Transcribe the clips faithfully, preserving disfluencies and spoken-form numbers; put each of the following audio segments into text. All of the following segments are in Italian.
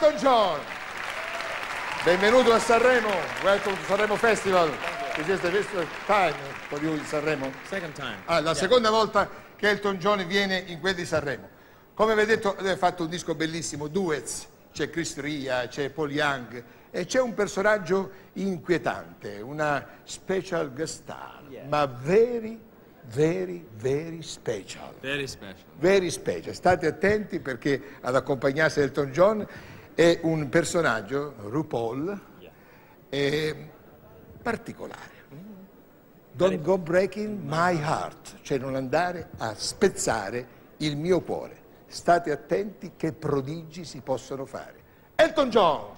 Elton John. Benvenuto a Sanremo. Welcome to Sanremo Festival. This is the first time for you in Sanremo. Second time. Ah, la yeah. seconda volta che Elton John viene in quel di Sanremo. Come avete detto, ha fatto un disco bellissimo, duets. C'è Chris Ria, c'è Paul Young e c'è un personaggio inquietante, una special guest star, yeah. ma very, very, very special. Very special. Very special. State attenti perché ad accompagnarsi Elton John è un personaggio, RuPaul, yeah. è particolare. Don't go breaking my heart, cioè non andare a spezzare il mio cuore. State attenti che prodigi si possono fare. Elton John!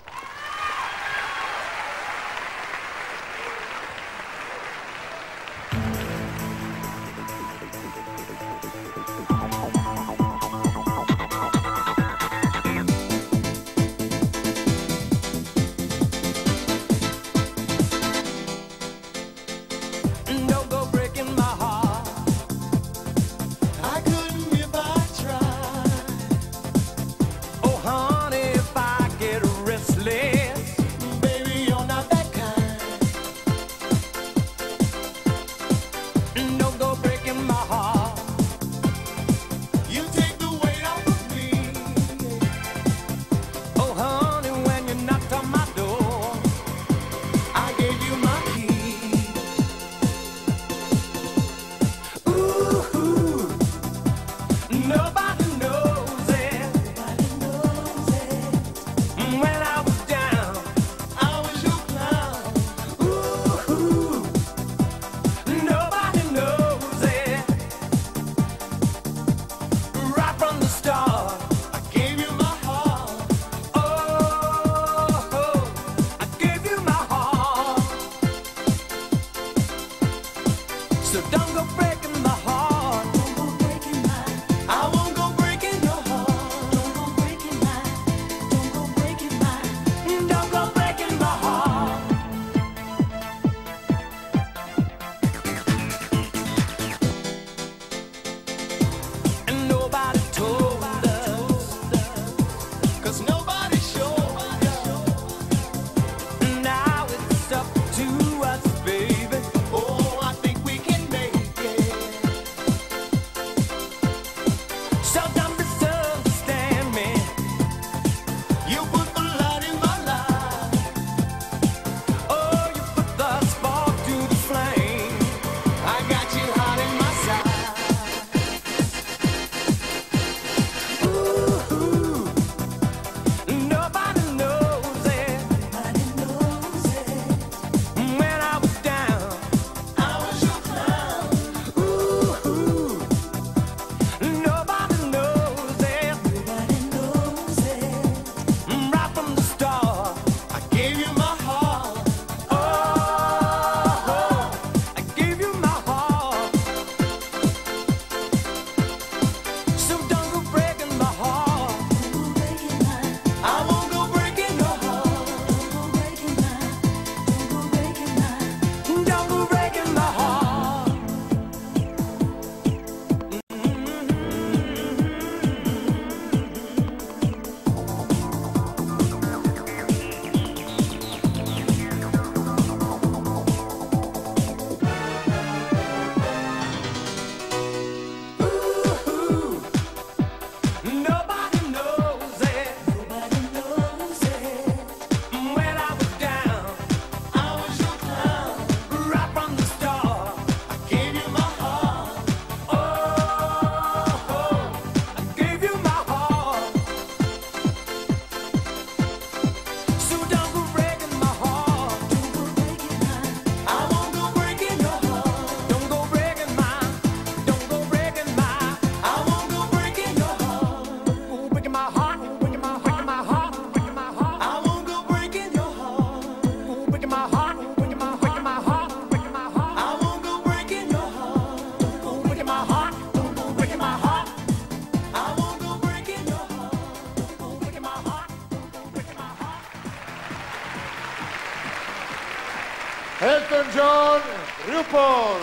Elton John, RuPaul.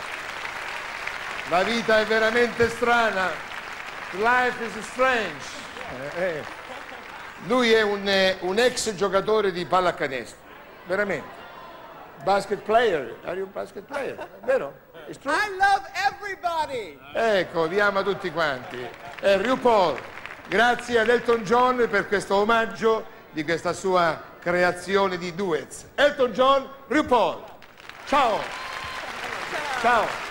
La vita è veramente strana. Life is strange. Eh, eh. Lui è un, eh, un ex giocatore di pallacanestro, veramente. Basket player, are you a basket player? Vero? It's true? I love everybody! Ecco, vi ama tutti quanti. È RuPaul. Grazie ad Elton John per questo omaggio di questa sua creazione di duets. Elton John, RuPaul. Ciao. Ciao.